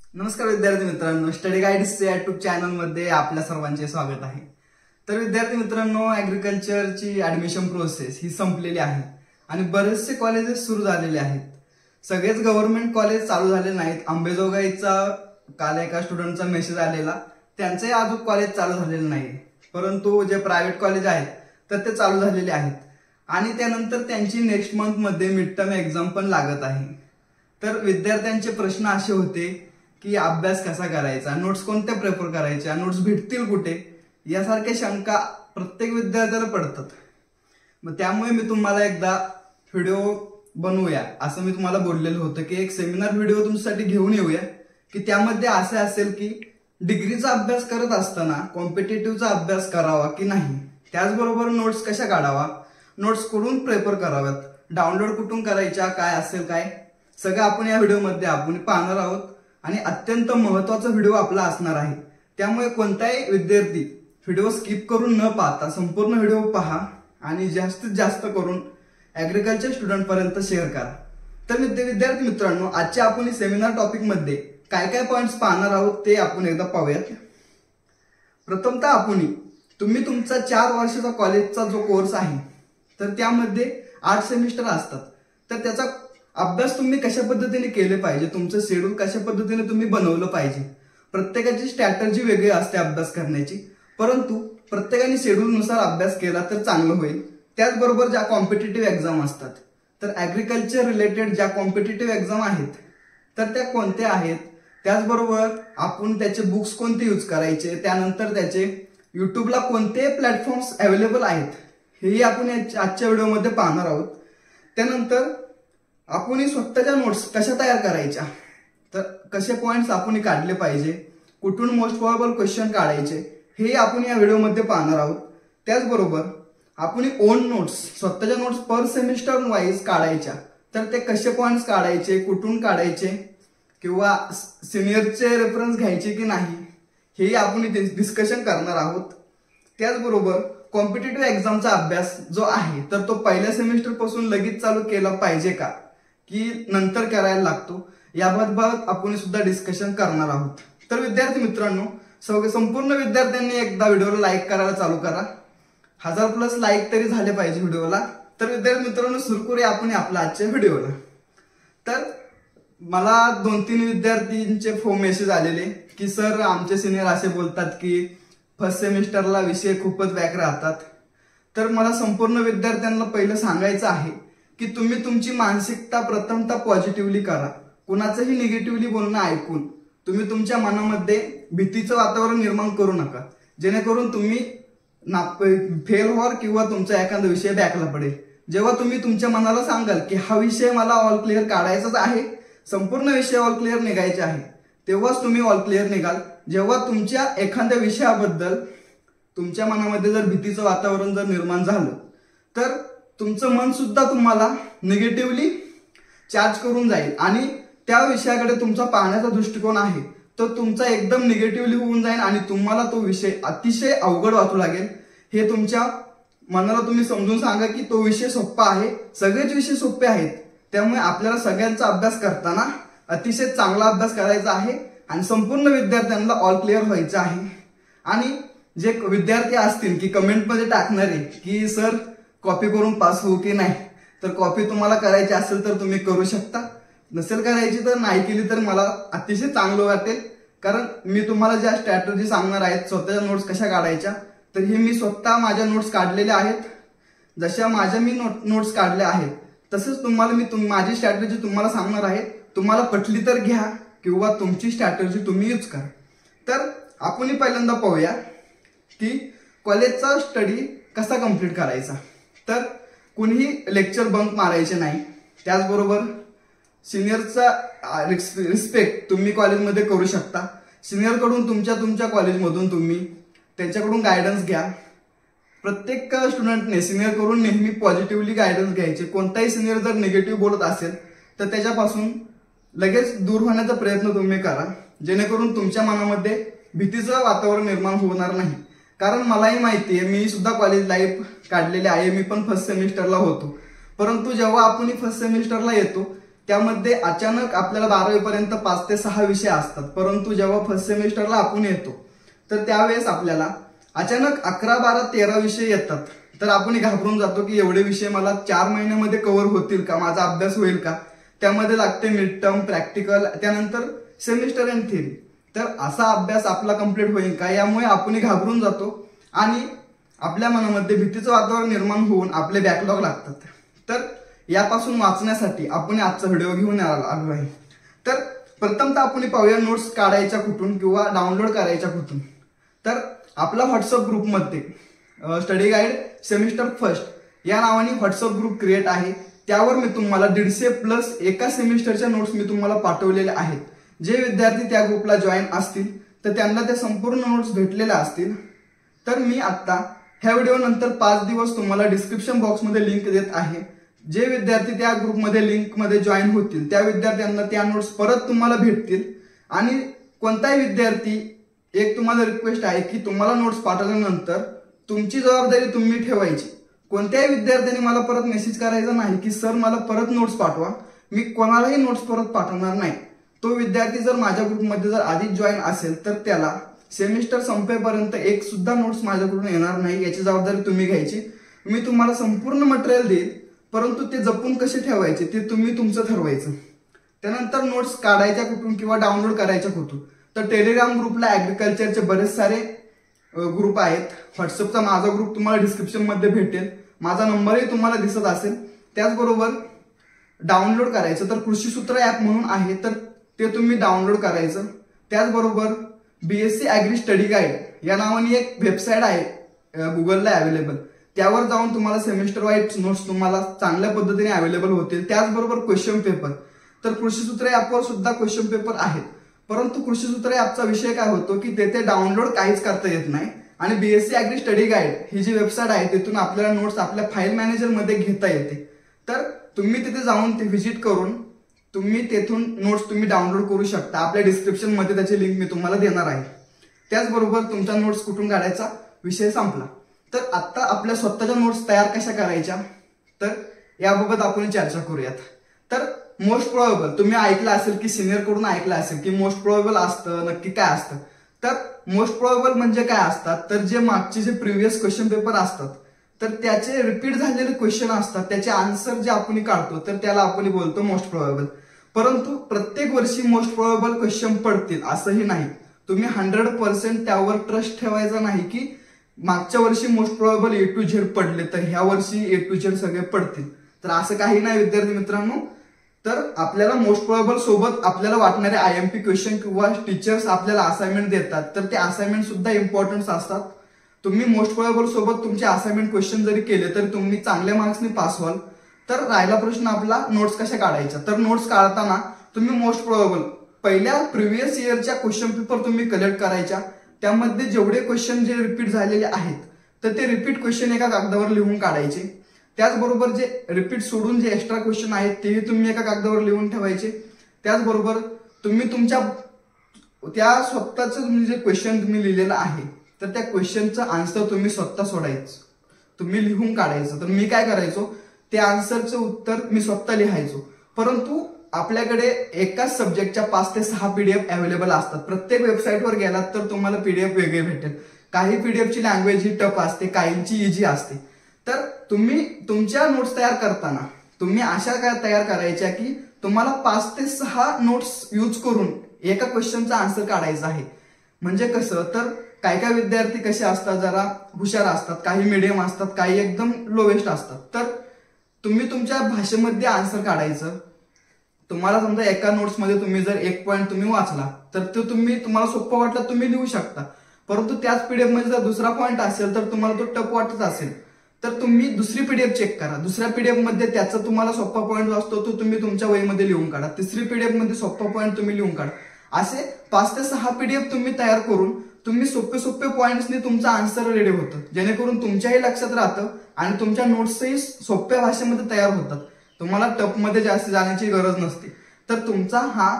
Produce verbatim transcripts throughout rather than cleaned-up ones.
नमस्कार विद्यार्थी मित्रांनो, स्टडी गाईड्स या युट्यूब चॅनल मध्ये आपल्या सर्वांचे स्वागत आहे। तर विद्यार्थी मित्रांनो, ऍग्रीकल्चरची ऍडमिशन प्रोसेस ही संपलेली आहे आणि बरेचसे कॉलेजेस सुरू झालेले आहेत। सगळेच गव्हर्नमेंट कॉलेज चालू झाले नाहीत। अंबेजोगाईचा काल एका स्टुडंटचा मेसेज आलेला, त्यांचे अजून कॉलेज चालू झालेले नाही, परंतु जे प्रायव्हेट कॉलेज आहेत तर ते चालू झालेले आहेत आणि त्यानंतर त्यांची नेक्स्ट मंथ मध्ये मिड टर्म एक्झाम पण लागत आहे। तर विद्यार्थ्यांचे प्रश्न असे होते की अभ्यास कसा करायचा, नोट्स कोणत्या प्रेफर करायच्या, नोट्स भेटतील कुठे, यासारख्या शंका प्रत्येक विद्यार्थ्याला पडतात। मग त्यामुळे मी तुम्हाला एकदा व्हिडिओ बनवूया असं मी तुम्हाला बोललेलं होतं की एक सेमिनार व्हिडिओ तुमच्यासाठी घेऊन येऊया की त्यामध्ये असे असेल की डिग्रीचा अभ्यास करत असताना कॉम्पिटिटिव्हचा अभ्यास करावा की नाही, त्याचबरोबर नोट्स कशा काढावा, नोट्स कुठून प्रेफर कराव्यात, डाउनलोड कुठून करायच्या, काय असेल काय सगळं आपण या व्हिडिओमध्ये आपण पाहणार आहोत आणि अत्यंत महत्त्वाचा व्हिडिओ आपला असणार आहे। त्यामुळे कोणताही विद्यार्थी व्हिडिओ स्किप करून न पाहता संपूर्ण व्हिडिओ पहा आणि जास्तीत जास्त करून ऍग्रीकल्चर स्टुडंट पर्यंत शेअर करा। तर विद्यार्थी मित्रांनो, आजच्या आपण सेमिनार टॉपिक मध्ये काय काय पॉइंट्स पाहणार आहोत ते आपण एकदा पाहूयात। प्रथमतः आपण तुम्ही तुमचा चार वर्षाचा कॉलेजचा जो कोर्स आहे तर त्यामध्ये आठ सेमिस्टर असतात, तर त्याचा अभ्यास तुम्ही कशा पद्धतीने केले पाहिजे, तुमचं शेड्यूल कशा पद्धतीने तुम्ही बनवलं पाहिजे। प्रत्येकाची स्ट्रॅटेजी वेगळी असते अभ्यास करण्याची, परंतु प्रत्येकाने शेड्यूल नुसार अभ्यास केला तर चांगलं होईल। त्याचबरोबर ज्या कॉम्पिटिटिव्ह एक्झाम असतात तर ऍग्रीकल्चर रिलेटेड ज्या कॉम्पिटिटिव्ह एक्झाम आहेत तर त्या कोणत्या आहेत, त्याचबरोबर आपण त्याचे बुक्स कोणते यूज करायचे, त्यानंतर त्याचे युट्यूबला कोणते प्लॅटफॉर्म्स अवेलेबल आहेत हेही आपण आजच्या व्हिडिओमध्ये पाहणार आहोत। त्यानंतर आपण स्वतःच्या नोट्स कशा तयार करायच्या, तर कसे पॉइंट्स आपण काढले पाहिजे, कुठून मोस्ट प्रोबेबल क्वेश्चन काढायचे हे आपण या व्हिडिओमध्ये पाहणार आहोत। त्याचबरोबर आपण ओन नोट्स स्वतःच्या नोट्स पर सेमिस्टर वाईज काढायच्या, तर ते कसे पॉइंट्स काढायचे, कुठून काढायचे किंवा सिनियरचे रेफरन्स घ्यायचे की नाही हेही आपण डिस्कशन करणार आहोत। त्याचबरोबर कॉम्पिटिटिव्ह एक्झामचा अभ्यास जो आहे तर तो पहिल्या सेमिस्टर पासून लगेच चालू केला पाहिजे का की नंतर करायला लागतो, याबाबत आपण सुद्धा डिस्कशन करणार आहोत। तर विद्यार्थी मित्रांनो, संपूर्ण विद्यार्थ्यांनी एकदा व्हिडिओला लाईक करायला चालू करा, हजार प्लस लाईक तरी झाले पाहिजे व्हिडिओला। तर विद्यार्थी मित्रांनो, सुरू करूया आपण आपल्या आजच्या व्हिडिओला। तर मला दोन तीन विद्यार्थ्यांचे फोन मेसेज आलेले की सर आमचे सिनियर असे बोलतात की फर्स्ट सेमिस्टरला विषय खूपच बॅक राहतात। तर मला संपूर्ण विद्यार्थ्यांना पहिलं सांगायचं आहे की तुम्ही तुमची मानसिकता प्रथमतः पॉझिटिव्हली करा। कुणाचंही निगेटिव्हली बोलणं ऐकून तुम्ही तुमच्या मनामध्ये भीतीचं वातावरण निर्माण करू नका, जेणेकरून तुम्ही फेल व्हाल किंवा तुमचा एखादा विषय बॅकला पडेल। जेव्हा तुम्ही तुमच्या मनाला सांगाल की हा विषय मला ऑल क्लिअर काढायचाच आहे, संपूर्ण विषय ऑल क्लिअर निघायचे आहे, तेव्हाच तुम्ही ऑल क्लिअर निघाल। जेव्हा तुमच्या एखाद्या विषयाबद्दल तुमच्या मनामध्ये जर भीतीचं वातावरण जर निर्माण झालं तर तुमचं मन सुद्धा तुम्हाला निगेटिव्हली चार्ज करून जाईल आणि त्या विषयाकडे तुमचा पाहण्याचा दृष्टिकोन आहे तो तुमचा एकदम निगेटिव्हली होऊन जाईल आणि तुम्हाला तो विषय अतिशय अवघड वाटू लागेल। हे तुमच्या मनाला तुम्ही समजून सांगा की तो विषय सोपा आहे, सगळेच विषय सोपे आहेत, त्यामुळे आपल्याला सगळ्यांचा अभ्यास करताना अतिशय चांगला अभ्यास करायचा आहे आणि संपूर्ण विद्यार्थ्यांना ऑल क्लिअर व्हायचं आहे। आणि जे विद्यार्थी असतील की कमेंटमध्ये टाकणारे की सर कॉपी करून पास होऊ की नाही, तर कॉपी तुम्हाला करायची असेल तर तुम्ही करू शकता, नसेल करायची तर नाही केली तर मला अतिशय चांगलं वाटेल, कारण मी तुम्हाला ज्या स्ट्रॅटेजी सांगणार आहेत स्वतःच्या नोट्स कशा काढायच्या तर हे मी स्वतः माझ्या नोट्स काढलेल्या आहेत। जशा माझ्या मी नोट्स काढल्या आहेत तसंच तुम्हाला मी माझी स्ट्रॅटेजी तुम्हाला सांगणार आहे, तुम्हाला पटली तर घ्या किंवा तुमची स्ट्रॅटेजी तुम्ही यूज करा। तर आपण पहिल्यांदा पाहूया की कॉलेजचा स्टडी कसा कंप्लीट करायचा। तर कुणीही लेक्चर बंक मारायचे नाही, त्याचबरोबर सिनियरचा रिस्पेक्ट तुम्ही कॉलेजमध्ये करू शकता। सिनियरकडून तुमच्या तुमच्या कॉलेजमधून तुम्ही त्यांच्याकडून गायडन्स घ्या। प्रत्येक स्टुडंटने सिनियरकडून नेहमी पॉझिटिव्हली गायडन्स घ्यायचे। कोणताही सिनियर जर निगेटिव्ह बोलत असेल तर त्याच्यापासून लगेच दूर होण्याचा प्रयत्न तुम्ही करा, जेणेकरून तुमच्या मनामध्ये भीतीचं वातावरण निर्माण होणार नाही। कारण मलाही माहिती आहे, मी सुद्धा कॉलेज लाईफ काढलेली आहे, मी पण फर्स्ट सेमिस्टरला होतो, परंतु जेव्हा आपण फर्स्ट सेमिस्टरला येतो त्यामध्ये अचानक आपल्याला बारावी पर्यंत पाच ते सहा विषय असतात, परंतु जेव्हा फर्स्ट सेमिस्टरला आपण येतो तर त्यावेळेस आपल्याला अचानक अकरा बारा तेरा विषय येतात. तर आपण घाबरून जातो की एवढे विषय मला चार महिन्यामध्ये कव्हर होतील का, माझा अभ्यास होईल का. त्यामध्ये लागते मिड टर्म, प्रॅक्टिकल, त्यानंतर सेमिस्टर अँड थिअरी. तर असा अभ्यास आपला कम्प्लीट होईल का, यामुळे आपण घाबरून जातो आणि आपल्या मनामध्ये भीतीचं वातावरण निर्माण होऊन आपले बॅकलॉग लागतात. तर यापासून वाचण्यासाठी आपण आजचा व्हिडिओ घेऊन आलो आहे. तर प्रथमतः आपण पाहूया नोट्स काढायच्या कुठून किंवा डाउनलोड करायच्या कुठून. तर आपला व्हॉट्सअप ग्रुपमध्ये स्टडी गाईड सेमिस्टर फर्स्ट या नावाने व्हॉट्सअप ग्रुप क्रिएट आहे. त्यावर मी तुम्हाला दीडशे प्लस एका सेमिस्टरच्या नोट्स मी तुम्हाला पाठवलेल्या आहेत. जे विद्यार्थी त्या ग्रुपला जॉईन असतील तर त्यांना त्या संपूर्ण नोट्स भेटलेल्या असतील. तर मी आता ह्या व्हिडिओ नंतर पाच दिवस तुम्हाला डिस्क्रिप्शन बॉक्समध्ये लिंक देत आहे. जे विद्यार्थी त्या ग्रुपमध्ये लिंकमध्ये जॉईन होतील त्या विद्यार्थ्यांना त्या नोट्स परत तुम्हाला भेटतील. आणि कोणताही विद्यार्थी, एक तुम्हाला रिक्वेस्ट आहे की तुम्हाला नोट्स पाठवल्यानंतर तुमची जबाबदारी तुम्ही ठेवायची. कोणत्याही विद्यार्थ्यांनी मला परत मेसेज करायचा नाही की सर मला परत नोट्स पाठवा, मी कोणालाही नोट्स परत पाठवणार नाही. तो विद्यार्थी जर माझ्या ग्रुपमध्ये जर आधीच जॉईन असेल तर त्याला सेमिस्टर संपेपर्यंत एक सुद्धा नोट्स माझ्याकडून येणार नाही. याची जबाबदारी तुम्ही घ्यायची. मी तुम्हाला संपूर्ण मटेरियल देईल, परंतु ते जपून कसे ठेवायचे ते तुम्ही तुमचं ठरवायचं. त्यानंतर नोट्स काढायच्या कुठून किंवा डाउनलोड करायच्या कुठून, तर टेलिग्राम ग्रुपला ऍग्रिकल्चरचे बरेच सारे ग्रुप आहेत. व्हॉट्सअपचा माझा ग्रुप तुम्हाला डिस्क्रिप्शन मध्ये भेटेल, माझा नंबरही तुम्हाला दिसत असेल. त्याचबरोबर डाउनलोड करायचं तर कृषी सूत्र ऍप म्हणून आहे, तर ते तुम्ही डाउनलोड करायचं. त्याचबरोबर बीएससी ऍग्री स्टडी गाईड या नावाने एक वेबसाईट आहे गुगलला अवेलेबल, त्यावर जाऊन तुम्हाला सेमिस्टर वाईज नोट्स तुम्हाला चांगल्या पद्धतीने अवेलेबल होतील. त्याचबरोबर क्वेश्चन पेपर, तर कृषी सूत्र ऍपवर सुद्धा क्वेश्चन पेपर आहेत. परंतु कृषी सूत्र ऍपचा विषय काय होतो की तेथे डाउनलोड काहीच करता येत नाही. आणि बीएससी ऍग्री स्टडी गाईड ही जी वेबसाईट आहे तिथून आपल्याला नोट्स आपल्या फाईल मॅनेजर मध्ये घेता येते. तर तुम्ही तिथे जाऊन ते व्हिजिट करून तुम्ही तेथून नोट्स तुम्ही डाउनलोड करू शकता. आपल्या डिस्क्रिप्शन मध्ये त्याची लिंक मी तुम्हाला देणार आहे. त्याचबरोबर तुमचा नोट्स कुठून काढायचा विषय संपला. तर आता आपल्या स्वतःच्या नोट्स तयार कशा करायच्या, तर याबाबत आपण चर्चा करूयात. तर मोस्ट प्रोबेबल तुम्ही ऐकलं असेल की सिनियर कडून ऐकलं असेल की मोस्ट प्रोबेबल असतं नक्की काय असतं. तर मोस्ट प्रोबेबल म्हणजे काय असतात, तर जे मागचे जे प्रिव्हियस क्वेश्चन पेपर असतात तर त्याचे रिपीट झालेले क्वेश्चन असतात, त्याचे आन्सर जे आपण काढतो तर त्याला आपण बोलतो मोस्ट प्रोबेबल. परंतु प्रत्येक वर्षी मोस्ट प्रोबेबल क्वेश्चन पडतील असंही नाही. तुम्ही हंड्रेड पर्सेंट त्यावर ट्रस्ट ठेवायचा नाही की मागच्या वर्षी most probable A to Z पडले तर ह्या वर्षी ए टू झेड सगळे पडतील. तर असं काही नाही विद्यार्थी मित्रांनो. तर आपल्याला मोस्ट प्रोबेबल सोबत आपल्याला वाटणारे आयएमपी क्वेश्चन किंवा टीचर्स आपल्याला असाइनमेंट देतात तर ते असाइनमेंट सुद्धा इम्पॉर्टन्स असतात. तुम्ही मोस्ट प्रोबेबल सोबत तुमचे असाइनमेंट क्वेश्चन जरी केले तर तुम्ही चांगल्या मार्क्सने पास व्हाल. तर राहिला प्रश्न आपला नोट्स कशा काढायच्या. तर नोट्स काढताना तुम्ही मोस्ट प्रोबेबल पहिल्या प्रिव्हियस इयरच्या क्वेश्चन पेपर तुम्ही कलेक्ट करायच्या. त्यामध्ये जेवढे क्वेश्चन जे रिपीट झालेले आहेत तर ते रिपीट क्वेश्चन एका कागदावर लिहून काढायचे. त्याचबरोबर जे रिपीट सोडून जे एक्स्ट्रा क्वेश्चन आहेत तेही तुम्ही एका कागदावर लिहून ठेवायचे. त्याचबरोबर तुम्ही तुमच्या त्या स्वतःचं तुम्ही जे क्वेश्चन तुम्ही लिहिलेलं आहे तर त्या क्वेश्चनचं आन्सर तुम्ही स्वतः सोडायचं, तुम्ही लिहून काढायचं. तर मी काय करायचो, ते आन्सरचं उत्तर मी स्वतः लिहायचो. परंतु आपल्याकडे एकाच सब्जेक्टच्या पाच ते सहा पीडीएफ अवेलेबल असतात. प्रत्येक वेबसाईटवर गेलात तर तुम्हाला पीडीएफ वेगळे भेटेल. काही पीडीएफची लँग्वेज ही टफ असते, काहींची इझी असते. तर तुम्ही तुमच्या नोट्स तयार करताना तुम्ही अशा काय तयार करायच्या की तुम्हाला पाच ते सहा नोट्स यूज करून एका क्वेश्चनचा आन्सर काढायचा आहे. म्हणजे कसं, तर काही काही विद्यार्थी कसे असतात, जरा हुशार असतात, काही मिडियम असतात, काही एकदम लोवेस्ट असतात. तर तुम्ही तुमच्या भाषेमध्ये आन्सर काढायचं. तुम्हाला समजा एका नोट्समध्ये तुम्ही जर एक पॉईंट तुम्ही वाचला तर तो तुम्ही तुम्हाला सोपं वाटलं तुम्ही लिहू शकता. परंतु त्याच पीडीएफ मध्ये जर दुसरा पॉईंट असेल तर तुम्हाला तो टफ वाटत असेल तर तुम्ही दुसरी पीडीएफ चेक करा. दुसऱ्या पीडीएफ मध्ये त्याचा तुम्हाला सोपा पॉईंट असतो तो तुम्ही तुमच्या वहीमध्ये लिहून काढा. तिसरी पीडीएफ मध्ये सोपा पॉईंट तुम्ही लिहून काढा. असे पाच ते सहा पीडीएफ तुम्ही तयार करून तुम्ही सोपे सोपे पॉईंट्सनी तुमचा आन्सर रेडी होतं, जेणेकरून तुमच्याही लक्षात राहतं आणि तुमच्या नोट्सही सोप्या भाषेमध्ये तयार होतात. तुम्हाला टफ मध्ये जास्त जाण्याची गरज नसते. तर तुमचा हा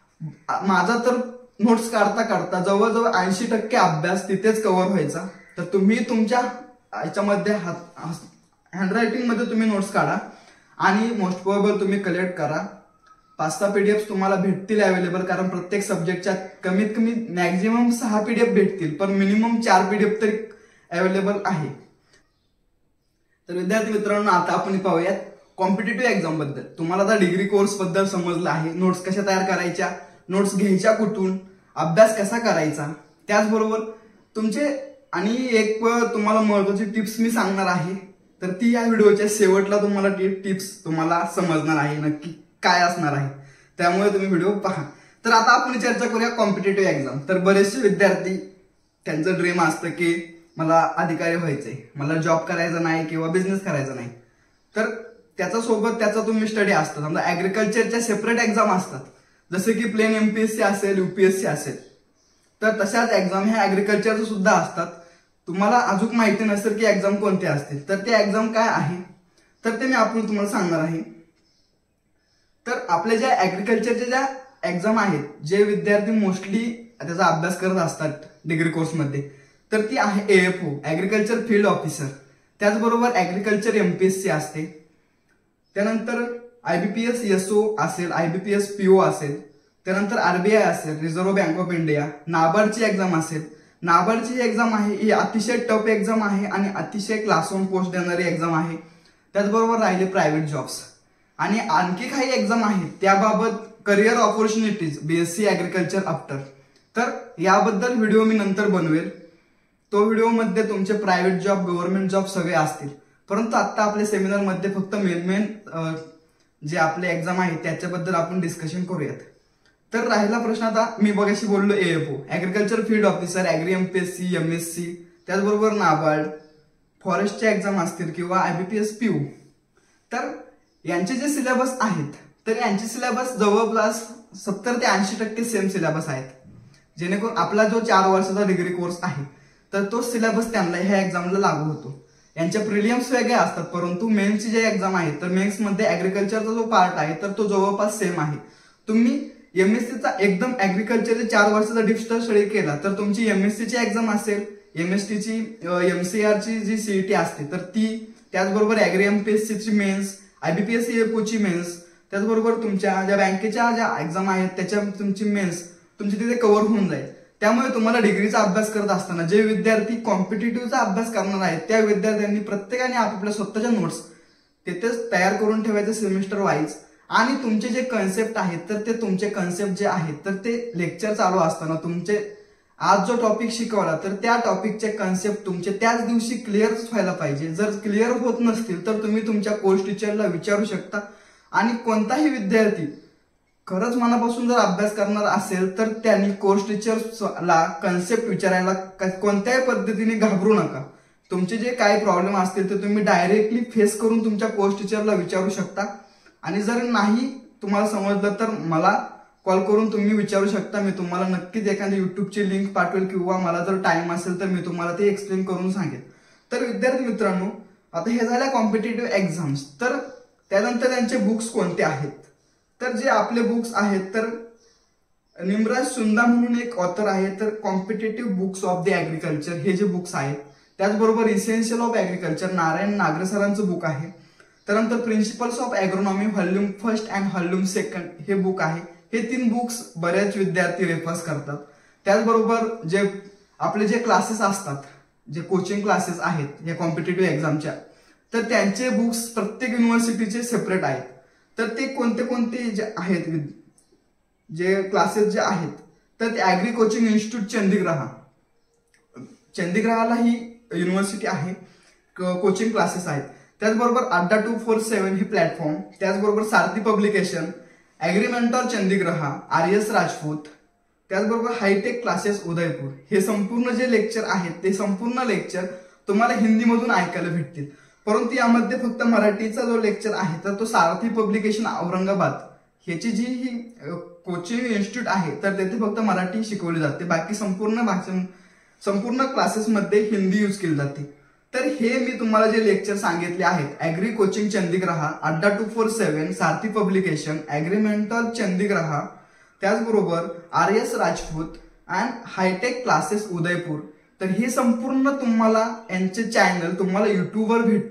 माझा तर नोट्स काढता काढता जवळजवळ ऐंशी टक्के अभ्यास तिथेच कव्हर व्हायचा. तर तुम्ही तुमच्या याच्यामध्ये हँडरायटिंग मध्ये तुम्ही नोट्स काढा आणि मोस्ट प्रोबेबल तुम्ही कलेक्ट करा. पाच सहा पीडीएफ तुम्हाला भेटतील अवेलेबल, कारण प्रत्येक सब्जेक्टच्या कमीत कमी मॅक्झिमम सहा पीडीएफ भेटतील, पण मिनिमम चार पीडीएफ तरी अवेलेबल आहे. तर विद्यार्थी मित्रांनो, आता आपण पाहूयात कॉम्पिटिटिव्ह एक्झाम बद्दल. तुम्हाला आता डिग्री कोर्स बद्दल समजलं आहे, नोट्स कशा तयार करायच्या, नोट्स घ्यायच्या कुठून, अभ्यास कसा करायचा, त्याचबरोबर तुमचे आणि एक तुम्हाला महत्वाची टिप्स मी सांगणार आहे. तर ती या व्हिडिओच्या शेवटला तुम्हाला टिप्स तुम्हाला समजणार आहे नक्की काय असणार आहे, त्यामुळे तुम्ही व्हिडिओ पहा. तर आता आपण चर्चा करूया कॉम्पिटिटिव्ह एक्झाम. तर बरेचसे विद्यार्थी त्यांचं ड्रीम असतं की मला अधिकारी व्हायचंय, मला जॉब करायचा नाही किंवा बिझनेस करायचा नाही. तर त्याच्या सोबत त्याचा तुम्ही स्टडी असतो. समजा ऍग्रिकल्चरच्या सेपरेट एक्झाम असतात, जसे की प्लेन एमपीएससी असेल, युपीएससी असेल. तर तशाच एक्झाम ह्या ऍग्रिकल्चरच्या सुद्धा असतात. तुम्हाला अजून माहिती नसेल की एक्झाम कोणते असतील, तर ते एक्झाम काय आहे तर ते मी आपण तुम्हाला सांगणार आहे. तर आपल्या ज्या ऍग्रिकल्चरच्या ज्या एक्झाम आहेत, जे विद्यार्थी मोस्टली त्याचा अभ्यास करत असतात डिग्री कोर्समध्ये, तर ती आहे एएफओ, ऍग्रिकल्चर फील्ड ऑफिसर. त्याचबरोबर ऍग्रिकल्चर एमपीएससी असते. त्यानंतर आयबीपीएस एसओ असेल, आयबीपीएस पीओ असेल. त्यानंतर आरबीआय असेल, रिझर्व्ह बँक ऑफ इंडिया. नाबार्डची एक्झाम असेल. नाबार्डची एक्झाम आहे ही अतिशय टफ एक्झाम आहे आणि अतिशय क्लास वन पोस्ट देणारी एक्झाम आहे. त्याचबरोबर राहिले प्रायव्हेट जॉब्स आणि आणखी काही एक्झाम आहेत त्याबाबत career opportunities, BSc agriculture after. तर याबद्दल व्हिडिओ मी नंतर बनवेल. तो व्हिडिओमध्ये तुमचे प्रायव्हेट जॉब, गव्हर्नमेंट जॉब सगळे असतील. परंतु आता आपल्या सेमिनारमध्ये फक्त मेन मेन जे आपले एक्झाम आहे त्याच्याबद्दल आपण डिस्कशन करूयात. तर राहिला प्रश्न, आता मी बघाशी बोललो AFO, agriculture field officer, agri MPSC, MSc, त्याचबरोबर नाबार्ड, फॉरेस्टच्या एक्झाम असतील किंवा आयबीपीएस पीओ. तर यांचे जे सिलेबस आहेत, तर यांचे सिलेबस जवळपास सत्तर ते ऐंशी टक्के सेम सिलेबस आहेत. जेणेकरून आपला जो चार वर्षाचा डिग्री कोर्स आहे तर तो सिलेबस त्यांना ह्या एक्झामला लागू होतो. यांच्या प्रिलियम्स वेगळ्या असतात, परंतु मेन्सची जे एक्झाम आहे तर मेन्समध्ये ऍग्रिकल्चरचा जो पार्ट आहे तर तो जवळपास सेम आहे. तुम्ही एमएससीचा एकदम ऍग्रिकल्चरचे चार वर्षाचा डीप स्टडी केला तर तुमची एमएससीची एक्झाम असेल, एमएसटीची एमसीआरची जी सीईटी असते तर ती, त्याचबरोबर ऍग्री एमपीएससीची मेन्स, आयबीपीएस एएफओची मेन्स, त्याचबरोबर तुमच्या ज्या बँकेच्या ज्या एक्झाम आहेत त्याच्या तुमची मेन्स तुमची तिथे कव्हर होऊन जाईल. त्यामुळे तुम्हाला डिग्रीचा अभ्यास करत असताना जे विद्यार्थी कॉम्पिटिटिव्हचा अभ्यास करणार आहेत त्या विद्यार्थ्यांनी प्रत्येकाने आपल्या स्वतःच्या नोट्स तिथेच तयार करून ठेवायचे सेमिस्टर वाईज. आणि तुमचे जे कन्सेप्ट आहेत तर ते तुमचे कन्सेप्ट जे आहेत तर ते लेक्चर चालू असताना तुमचे आज जो टॉपिक शिकवला तर त्या टॉपिकचे कन्सेप्ट तुमचे त्याच दिवशी क्लिअर व्हायला पाहिजे. जर क्लिअर होत नसतील तर तुम्ही तुमच्या कोर्स टीचरला विचारू शकता. आणि कोणताही विद्यार्थी खरंच मनापासून जर अभ्यास करणार असेल तर त्यांनी कोर्स टीचरला कन्सेप्ट विचारायला कोणत्याही पद्धतीने घाबरू नका. तुमचे जे काही प्रॉब्लेम असतील ते तुम्ही डायरेक्टली फेस करून तुमच्या कोर्स टीचरला विचारू शकता. आणि जर नाही तुम्हाला समजलं तर मला कॉल करून तुम्ही विचारू शकता. मी तुम्हाला नक्कीच एखादी युट्यूबची लिंक पाठवेल किंवा मला जर टाइम असेल तर मी तुम्हाला ते एक्सप्लेन करून सांगेल. तर विद्यार्थी मित्रांनो, आता हे झाल्या कॉम्पिटिटिव्ह एक्झाम्स. तर त्यानंतर त्यांचे बुक्स कोणते आहेत, तर जे आपले बुक्स आहेत तर निमराज सुंदा म्हणून एक ऑथर आहे, तर competitive books of the agriculture हे जे बुक्स आहेत. त्याचबरोबर essential of agriculture Narayan Nagare सरांचं बुक आहे. त्यानंतर principles of agronomy volume first and volume second हे बुक आहे. हे तीन बुक्स बरेच विद्यार्थी रेफर्स करतात. त्याचबरोबर जे आपले जे क्लासेस असतात, जे कोचिंग क्लासेस आहेत या कॉम्पिटिटिव्ह एक्झामच्या, तर त्यांचे बुक्स प्रत्येक युनिव्हर्सिटीचे सेपरेट आहेत. तर ते कोणते कोणते जे आहेत जे क्लासेस जे आहेत तर ते ऍग्री कोचिंग इन्स्टिट्यूट चंदीगृहा, चंदीगृहाला ही युनिव्हर्सिटी आहे, कोचिंग क्लासेस आहेत. त्याचबरोबर अड्डा टू फोर सेव्हन ही प्लॅटफॉर्म, त्याचबरोबर Sarathi publication, Agrimentor Chandigarh, R S Rajput, त्याचबरोबर हायटेक क्लासेस उदयपूर. हे संपूर्ण जे लेक्चर आहेत ते संपूर्ण लेक्चर तुम्हाला हिंदीमधून ऐकायला भेटतील. परंतु यामध्ये फक्त मराठीचा जो लेक्चर आहे तर तो सारथी पब्लिकेशन औरंगाबाद ह्याची जी ही कोचिंग इन्स्टिट्यूट आहे तर तेथे फक्त मराठी शिकवली जाते. बाकी संपूर्ण भाषा संपूर्ण क्लासेसमध्ये हिंदी यूज केली जाते. तर हे मी तुम्हाला जे लेक्चर सांगितले आहेत, agri coaching Chandigarh, Adda two four seven, Sarathi publication, Agrimentor Chandigarh, त्याचबरोबर R S Rajput and hi tech classes Udaipur. तर हे संपूर्ण तुम्हाला यांचे चॅनल तुम्हाला युट्यूबवर भेटतील.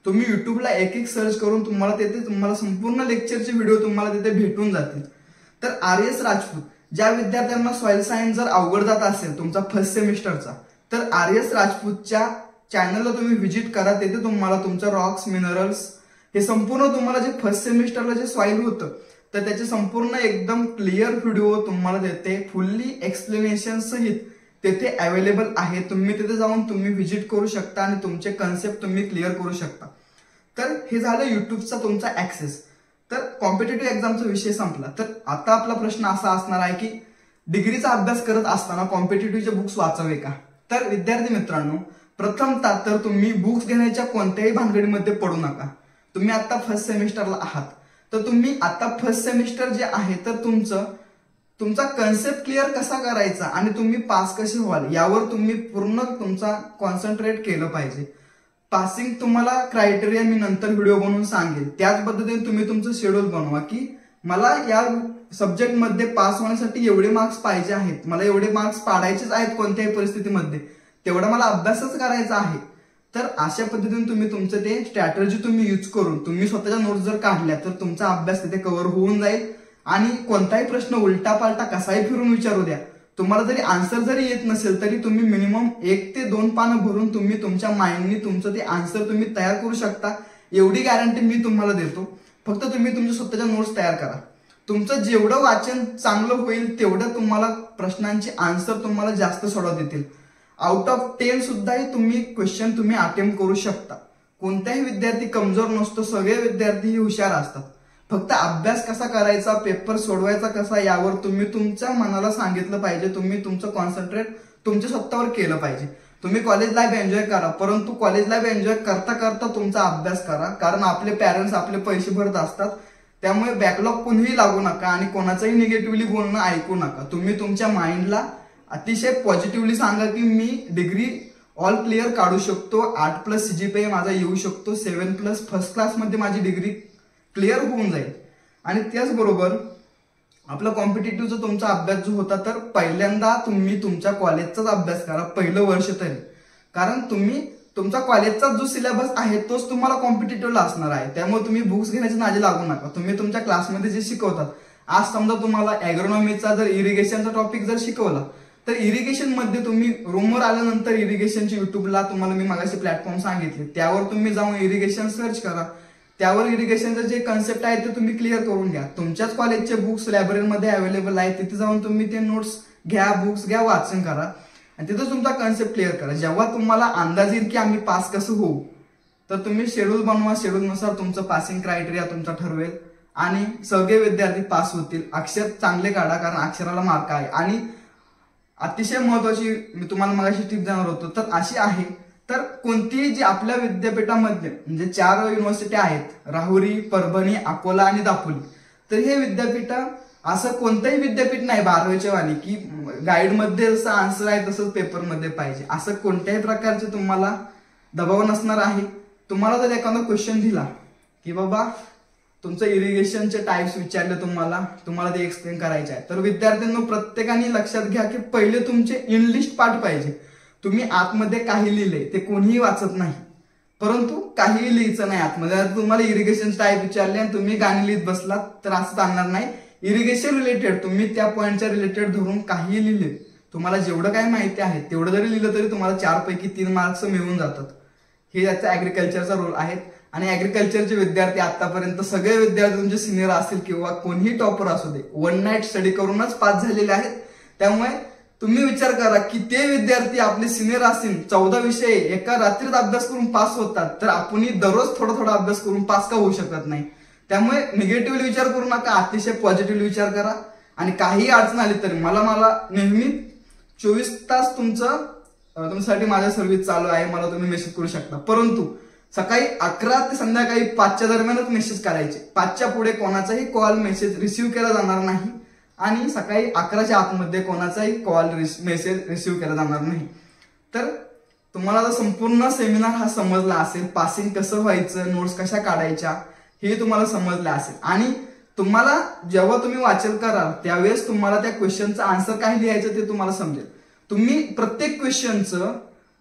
तुम्ही युट्यूबला एक एक सर्च करून तुम्हाला तिथे तुम्हाला संपूर्ण लेक्चरचे व्हिडिओ तुम्हाला तिथे भेटून जातील. तर आर एस राजपूत, ज्या विद्यार्थ्यांना सॉइल सायन्स जर अवघड जात असेल तुमचा फर्स्ट सेमिस्टरचा, तर आर एस राजपूतच्या चॅनलला तुम्ही व्हिजिट करा. तिथे तुम्हाला तुमचं रॉक्स, मिनरल्स हे संपूर्ण तुम्हाला जे फर्स्ट सेमिस्टरला जे सॉइल होतं तर त्याचे संपूर्ण एकदम क्लिअर व्हिडिओ तुम्हाला देते, फुल्ली एक्सप्लेनेशन सहित तेथे अवेलेबल आहे. तुम्ही तिथे जाऊन तुम्ही व्हिजिट करू शकता आणि तुमचे कन्सेप्ट तुम्ही क्लिअर करू शकता. तर हे झालं युट्यूबचा तुमचा ऍक्सेस. तर कॉम्पिटेटिव्ह एक्झामचा विषय संपला. तर आता आपला प्रश्न असा असणार आहे की डिग्रीचा अभ्यास करत असताना कॉम्पिटेटिव्हचे बुक्स वाचावे का? तर विद्यार्थी मित्रांनो, प्रथमतः तर तुम्ही बुक्स घेण्याच्या कोणत्याही भानगडीमध्ये पडू नका. तुम्ही आता फर्स्ट सेमिस्टरला आहात, तर तुम्ही आता फर्स्ट सेमिस्टर जे आहे तर तुमचं तुमचा कन्सेप्ट क्लिअर कसा करायचा आणि तुम्ही पास कसे व्हाल यावर तुम्ही पूर्ण तुमचा कॉन्सन्ट्रेट केलं पाहिजे. पासिंग तुम्हाला क्रायटेरिया मी नंतर व्हिडिओ बनवून सांगेल. त्याच पद्धतीने तुम्ही तुमचं शेड्यूल बनवा की मला या सब्जेक्टमध्ये पास होण्यासाठी एवढे मार्क्स पाहिजे आहेत, मला एवढे मार्क्स पाडायचेच आहेत कोणत्याही परिस्थितीमध्ये, तेवढा मला अभ्यासच करायचा आहे. तर अशा पद्धतीने तुम्ही तुमचं ते स्ट्रॅटेजी तुम्ही यूज करून तुम्ही स्वतःच्या नोट्स जर काढल्या तर तुमचा अभ्यास तिथे कव्हर होऊन जाईल. आणि कोणताही प्रश्न उलटा पालटा कसाही फिरून विचारू द्या, तुम्हाला जरी आन्सर जरी येत नसेल तरी तुम्ही मिनिमम एक ते दोन पानं भरून तुम्ही तुमच्या माइंडनी तुमचं ते आन्सर तुम्ही तयार करू शकता. एवढी गॅरंटी मी तुम्हाला देतो. फक्त तुम्ही तुमच्या स्वतःच्या नोट्स तयार करा. तुमचं जेवढं वाचन चांगलं होईल तेवढं तुम्हाला प्रश्नांची आन्सर तुम्हाला जास्त सोडवता येतील. आउट ऑफ टेन सुद्धाही तुम्ही क्वेश्चन तुम्ही अटेम्प्ट करू शकता. कोणताही विद्यार्थी कमजोर नसतो, सगळे विद्यार्थी हुशार असतात. फक्त अभ्यास कसा करायचा, पेपर सोडवायचा कसा यावर तुम्ही तुमच्या मनाला सांगितलं पाहिजे. तुम्ही तुमचं कॉन्सन्ट्रेट तुमच्या स्वतःवर केलं पाहिजे. तुम्ही कॉलेज लाईफ एन्जॉय करा, परंतु कॉलेज लाईफ एन्जॉय करता करता तुमचा अभ्यास करा. कारण आपले पॅरेंट्स आपले पैसे भरत असतात. त्यामुळे बॅकलॉग कोणीही लागू नका आणि कोणाचंही निगेटिव्हली बोलणं ऐकू नका. तुम्ही तुमच्या माइंडला अतिशय पॉझिटिव्हली सांगा की मी डिग्री ऑल क्लिअर काढू शकतो, आठ प्लस सीजीपीए माझा येऊ शकतो, सेव्हन प्लस फर्स्ट क्लासमध्ये माझी डिग्री क्लिअर होऊन जाईल. आणि त्याचबरोबर आपला कॉम्पिटेटिव्हचा तुमचा अभ्यास जो होता तर पहिल्यांदा तुम्ही तुमच्या कॉलेजचाच अभ्यास करा पहिलं वर्ष तरी. कारण तुम्ही तुमचा कॉलेजचा जो सिलेबस आहे तोच तुम्हाला कॉम्पिटेटिव्हला असणार आहे. त्यामुळे तुम्ही बुक्स घेण्याच्या नादी लागू नका. तुम्ही तुमच्या क्लासमध्ये जे शिकवतात, आज समजा तुम्हाला ॲग्रोनॉमीचा जर इरिगेशनचा टॉपिक जर शिकवला तर इरिगेशन मध्ये तुम्ही रूमवर आल्यानंतर इरिगेशनची युट्यूबला तुम्हाला मी मागाशी प्लॅटफॉर्म सांगितले त्यावर तुम्ही जाऊन इरिगेशन सर्च करा. त्यावर इरिगेशनचे जे कन्सेप्ट आहे ते तुम्ही क्लिअर करून घ्या. तुमच्याच कॉलेजचे बुक्स लायब्ररीमध्ये अवेलेबल आहेत, तिथे जाऊन तुम्ही ते नोट्स घ्या, बुक्स घ्या, वाचन करा आणि तिथं तुमचा कन्सेप्ट क्लिअर करा. जेव्हा तुम्हाला अंदाज येईल की आम्ही पास कसं होऊ तर तुम्ही शेड्यूल बनवा. शेड्यूलनुसार तुमचं पासिंग क्रायटेरिया तुमचा ठरवेल आणि सगळे विद्यार्थी पास होतील. अक्षर चांगले काढा, कारण अक्षराला मार्क आहे. आणि अतिशय महत्वाची मी तुम्हाला मगाशी टिप देणार होतो तर अशी आहे, तर कोणतीही जी आपल्या विद्यापीठामध्ये म्हणजे चार युनिव्हर्सिटी आहेत, राहुरी, परभणी, अकोला आणि दापोली, तर हे विद्यापीठ असं कोणतंही विद्यापीठ नाही बारावीच्या वाली की गाईडमध्ये जसं आन्सर आहे तसंच पेपरमध्ये पाहिजे, असं कोणत्याही प्रकारचे तुम्हाला दबाव नसणार आहे. तुम्हाला जर एखादा क्वेश्चन दिला की बाबा तुमचं इरिगेशनचे टाइप्स विचारले, तुम्हाला तुम्हाला ते एक्सप्लेन करायचे आहे, तर विद्यार्थ्यांना प्रत्येकाने लक्षात घ्या की पहिले तुमचे इनलिस्ट पार्ट पाहिजे. तुम्ही आतमध्ये काही लिहिले ते कोणीही वाचत नाही, परंतु काहीही लिहायचं नाही आतमध्ये. तुम्हाला इरिगेशन टाईप विचारले आणि तुम्ही गाणी लिहित बसलात तर असं चालणार नाही. इरिगेशन रिलेटेड तुम्ही त्या पॉईंटच्या रिलेटेड धरून काहीही लिहिले, तुम्हाला जेवढं काही माहिती आहे तेवढं जरी लिहिलं तरी तुम्हाला चार पैकी तीन मार्क्स मिळून जातात. हे याचा ऍग्रिकल्चरचा रोल आहे. आणि ऍग्रिकल्चरचे विद्यार्थी आतापर्यंत सगळे विद्यार्थी तुमचे सिनियर असतील किंवा कोणीही टॉपर असू दे, वन नाईट स्टडी करूनच पास झालेले आहेत. त्यामुळे तुम्ही विचार करा की ते विद्यार्थी आपले सिनियर असतील, चौदा विषय एका रात्रीत अभ्यास करून पास होतात, तर आपणही दररोज थोडा थोडा अभ्यास करून पास का होऊ शकत नाही. त्यामुळे निगेटिव्हली विचार करू नका, अतिशय पॉझिटिव्हली विचार करा. आणि काही अडचण आली तरी मला मला नेहमी चोवीस तास तुमचं तुमच्यासाठी माझ्या सर्व्हिस चालू आहे, मला तुम्ही मेसेज करू शकता. परंतु सकाळी अकरा ते संध्याकाळी पाचच्या दरम्यानच मेसेज करायचे. पाचच्या पुढे कोणाचाही कॉल मेसेज रिसिव्ह केला जाणार नाही आणि सकाळी अकराच्या आतमध्ये कोणाचाही कॉल मेसेज रिसिव्ह केला जाणार नाही. तर तुम्हाला जर संपूर्ण सेमिनार हा समजला असेल, पासिंग कसं व्हायचं, नोट्स कशा काढायच्या हे तुम्हाला समजलं असेल, आणि तुम्हाला जेव्हा तुम्ही वाचन कराल त्यावेळेस तुम्हाला त्या क्वेश्चनचं आन्सर काय लिहायचं ते तुम्हाला समजेल. तुम्ही प्रत्येक क्वेश्चनचं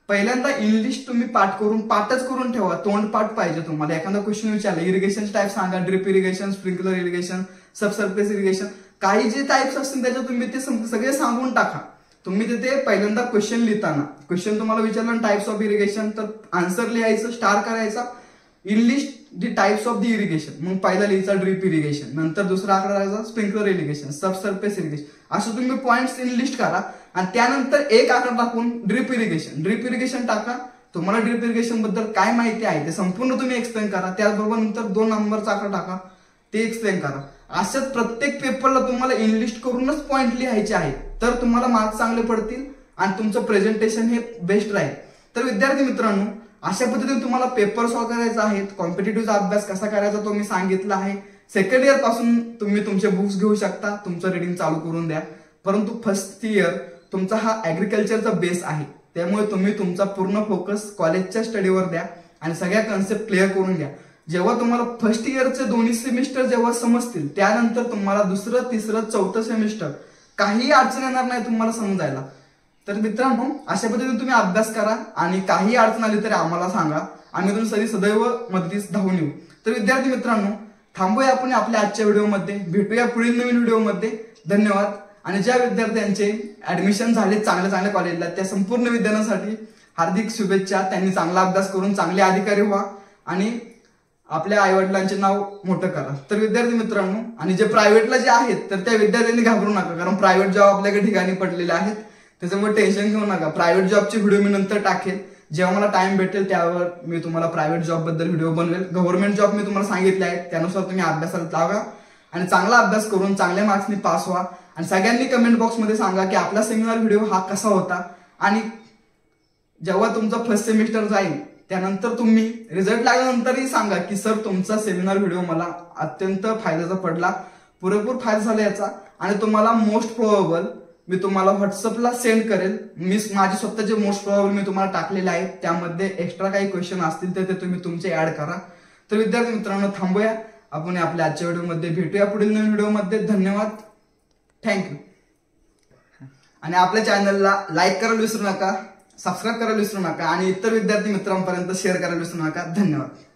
पहिल्यांदा इंग्लिश तुम्ही पाठ करून पाठच करून ठेवा, तोंड पाठ पाहिजे तुम्हाला. एखादा क्वेश्चन विचारला, इरिगेशन टाईप सांगा, drip irrigation, sprinkler irrigation, subsurface irrigation, काही जे टाईप्स असतील त्याच्यात तुम्ही ते सगळे सांगून टाका. तुम्ही तिथे पहिल्यांदा क्वेश्चन लिहिताना क्वेश्चन तुम्हाला विचारलं टाइप्स ऑफ इरिगेशन, तर आन्सर लिहायचं, स्टार करायचा, English the types of the irrigation, मग पहिला लिहायचा ड्रिप इरिगेशन, नंतर दुसरा आकडा करायचा स्प्रिंकलर इरिगेशन, सबसर्फेस इरिगेशन, असं तुम्ही पॉइंट्स लिस्ट करा. आणि त्यानंतर एक आकडा टाकून ड्रिप इरिगेशन ड्रिप इरिगेशन टाका. तुम्हाला ड्रिप इरिगेशन बद्दल काय माहिती आहे ते संपूर्ण तुम्ही एक्सप्लेन करा. त्याचबरोबर नंतर दोन नंबरचा आकडा टाका, ते एक्सप्लेन करा. अशाच प्रत्येक पेपरला तुम्हाला इंग्लिश करूनच पॉइंट लिहायचे आहेत, तर तुम्हाला मार्क्स चांगले पडतील आणि तुमचं प्रेझेंटेशन हे बेस्ट राहील. तर विद्यार्थी मित्रांनो, अशा पद्धतीने तुम्हाला पेपर सॉल्व्ह करायचा आहे. कॉम्पिटेटिव्हचा अभ्यास कसा करायचा तो मी सांगितला आहे. सेकंड इयर पासून तुम्ही तुमचे बुक्स घेऊ शकता, तुमचं रिडिंग चालू करून द्या. परंतु फर्स्ट इयर तुमचा हा ऍग्रिकल्चरचा बेस आहे, त्यामुळे तुम्ही तुमचा पूर्ण फोकस कॉलेजच्या स्टडीवर द्या आणि सगळ्या कन्सेप्ट क्लिअर करून घ्या. जेव्हा तुम्हाला फर्स्ट इयरचे दोन्ही सेमिस्टर जेव्हा समजतील, त्यानंतर तुम्हाला दुसरं तिसरं चौथं सेमिस्टर काही अडचण येणार नाही तुम्हाला समजायला. तर मित्रांनो, अशा पद्धतीने तुम्ही अभ्यास करा आणि काही अडचण आली तरी आम्हाला सांगा, आम्ही तुमची सदैव मदतीस धावून येऊ. तर विद्यार्थी मित्रांनो, थांबूया आपण आपल्या आजच्या व्हिडिओमध्ये, भेटूया पुढील नवीन व्हिडिओमध्ये. धन्यवाद. आणि ज्या विद्यार्थ्यांचे ऍडमिशन झाले चांगल्या चांगल्या कॉलेजला, त्या संपूर्ण विद्यार्थ्यांसाठी हार्दिक शुभेच्छा. त्यांनी चांगला अभ्यास करून चांगले अधिकारी व्हा आणि आपल्या आई वडिलांचे नाव मोठं करा. तर विद्यार्थी मित्रांनो, आणि जे प्रायव्हेटला जे आहेत तर त्या विद्यार्थ्यांनी घाबरू नका, कारण प्रायव्हेट जॉब आपल्याकडे ठिकाणी पडलेले आहेत, त्याच्यामुळे टेन्शन घेऊ नका. प्रायव्हेट जॉबची व्हिडिओ मी नंतर टाकेल, जेव्हा मला टाइम भेटेल त्यावर मी तुम्हाला प्रायव्हेट जॉब बद्दल व्हिडिओ बनवेल. गव्हर्नमेंट जॉब मी तुम्हाला सांगितले आहेत, त्यानुसार तुम्ही अभ्यासाला लागा आणि चांगला अभ्यास करून चांगल्या मार्क्सनी पास व्हा. आणि सगळ्यांनी कमेंट बॉक्समध्ये सांगा की आपला सेमिनार व्हिडिओ हा कसा होता. आणि जेव्हा तुमचा फर्स्ट सेमिस्टर जाईल त्यानंतर तुम्ही रिझल्ट लागल्यानंतरही सांगा की सर तुमचा सेमिनार व्हिडिओ मला अत्यंत फायद्याचा पडला, पुरेपूर फायदा झाला याचा. आणि तुम्हाला मोस्ट प्रोबेबल मी तुम्हाला व्हॉट्सअपला सेंड करेल. मी माझे स्वतःचे मोस्ट प्रोबेबल मी तुम्हाला टाकलेले आहेत, त्यामध्ये एक्स्ट्रा काही क्वेश्चन असतील तर ते तुम्ही तुमचे ऍड करा. तर विद्यार्थी मित्रांनो, थांबूया आपण आपल्या आजच्या व्हिडिओमध्ये, भेटूया पुढील नवीन व्हिडिओमध्ये. धन्यवाद, थँक्यू. आणि आपल्या चॅनलला लाईक करायला विसरू नका, सबस्क्राईब करायला विसरू नका आणि इतर विद्यार्थी मित्रांपर्यंत शेअर करायला विसरू नका. धन्यवाद.